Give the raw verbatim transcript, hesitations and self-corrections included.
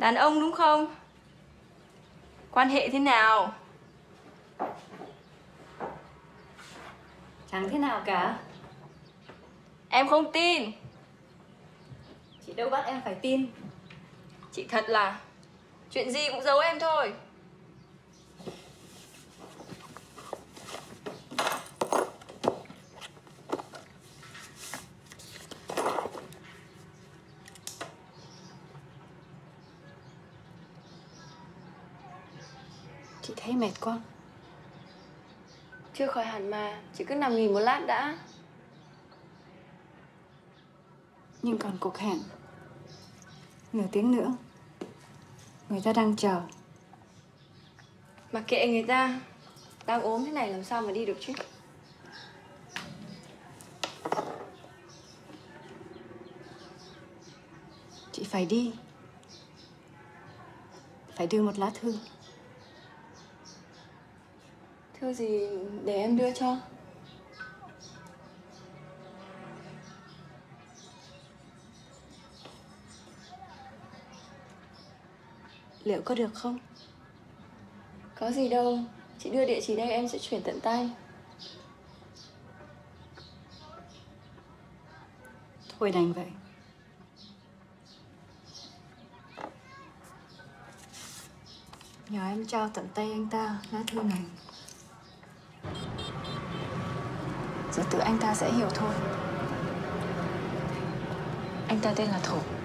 Đàn ông đúng không? Quan hệ thế nào? Chẳng thế nào cả. Em không tin. Chị đâu bắt em phải tin. Chị thật là chuyện gì cũng giấu em thôi. Chị thấy mệt quá. Chưa khỏi hẳn mà, chị cứ nằm nghỉ một lát đã. Nhưng còn cuộc hẹn nửa tiếng nữa. Người ta đang chờ. Mặc kệ người ta. Đang ốm thế này làm sao mà đi được chứ. Chị phải đi. Phải đưa một lá thư. Thư gì để em đưa cho? Liệu có được không? Có gì đâu. Chị đưa địa chỉ đây em sẽ chuyển tận tay. Thôi đành vậy. Nhờ em trao tận tay anh ta lá thư này. Rồi tự anh ta sẽ hiểu thôi. Anh ta tên là Thổ.